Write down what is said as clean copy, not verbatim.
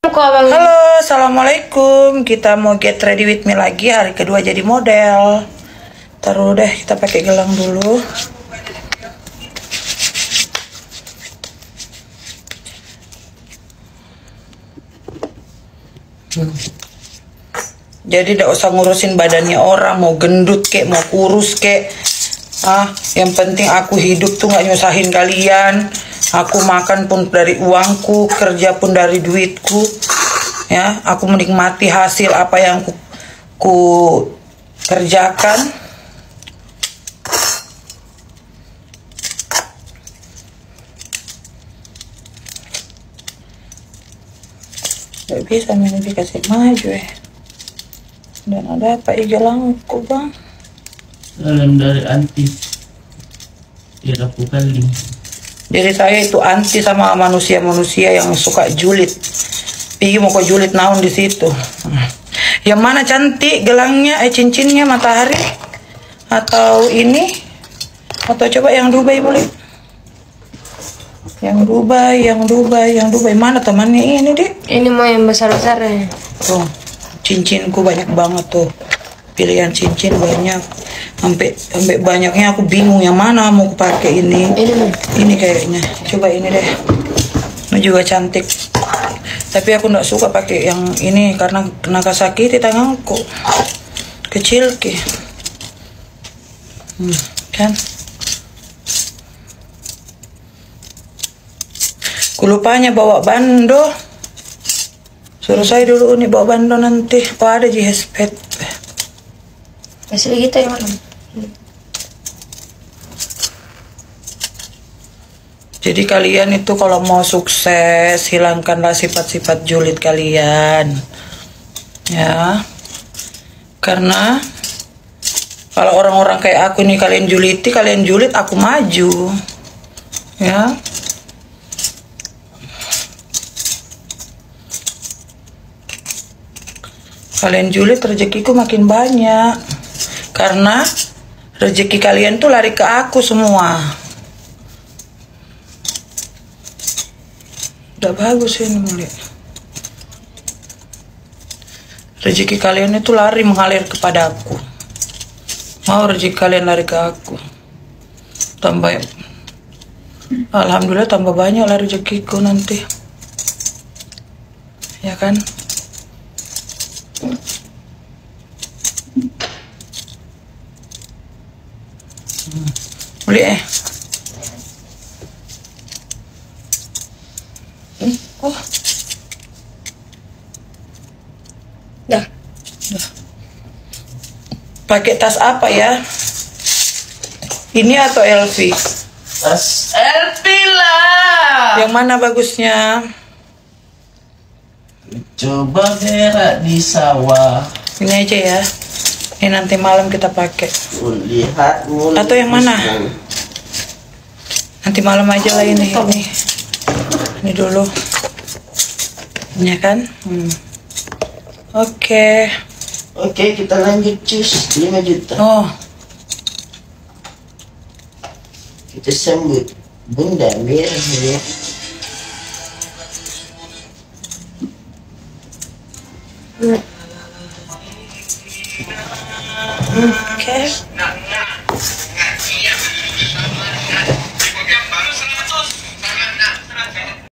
Halo, assalamualaikum. Kita mau get ready with me lagi, hari kedua jadi model. Taruh deh, kita pakai gelang dulu. Jadi tidak usah ngurusin badannya orang, mau gendut kek, mau kurus kek. Yang penting aku hidup tuh nggak nyusahin kalian. Aku makan pun dari uangku, kerja pun dari duitku. Ya, aku menikmati hasil apa yang ku kerjakan. Gak bisa modifikasi maju ya. Dan ada apa gelangku bang? Dalam dari anti tidak kali. Jadi saya itu anti sama manusia-manusia yang suka julid. Pergi mau kok julid naon di situ. Yang mana cantik gelangnya, cincinnya matahari atau ini? Atau coba yang Dubai boleh? Yang Dubai mana temannya ini deh? Ini mau yang besar-besar ya. Tuh, cincinku banyak banget tuh. Pilihan cincin banyak. Sampai banyaknya aku bingung yang mana mau aku pakai ini. Ini kayaknya. Coba ini deh. Ini juga cantik. Tapi aku nggak suka pakai yang ini karena kena sakit tanganku. Kecil ke. Kan? Kulupanya bawa bando. Suruh saya dulu nih bawa bando nanti. Oh ada JHSPet. Hasil kita yang mana? Jadi kalian itu kalau mau sukses, hilangkanlah sifat-sifat julid kalian. Ya. Karena kalau orang-orang kayak aku nih kalian julid, aku maju. Ya. Kalian julid, rezekiku makin banyak. Karena rezeki kalian tuh lari ke aku semua. Udah bagus ini mulia. Rezeki kalian itu lari mengalir kepada aku. Mau rezeki kalian lari ke aku. Tambah, alhamdulillah tambah banyak lah rezekiku nanti. Ya kan? Boleh Oh. Dah. Pakai tas apa ya? Ini atau LV? Tas LV lah. Yang mana bagusnya? Coba gerak di sawah. Ini aja ya. Ini nanti malam kita pakai. Lihat atau yang mana? Nanti malam aja lah ini. Ini dulu. Ya kan? Oke, kita lanjut cus 5 juta. Oh. Kita sambut Bunda Merah ya. Oke.